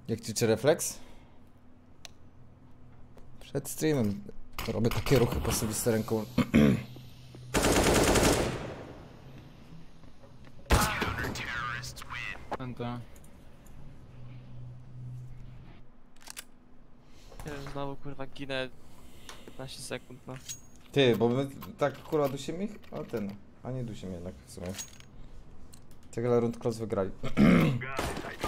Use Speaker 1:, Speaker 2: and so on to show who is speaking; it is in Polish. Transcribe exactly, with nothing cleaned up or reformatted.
Speaker 1: Jak ćwiczę refleks? Przed streamem robię takie ruchy po sobie z ręką.
Speaker 2: Pęta.
Speaker 3: Nie wiem, znowu kurwa ginę piętnaście sekund, no.
Speaker 1: Ty, bo my tak kurwa dusimy ich? A ten, a nie dusimy jednak w sumie. Tego rund cross wygrali.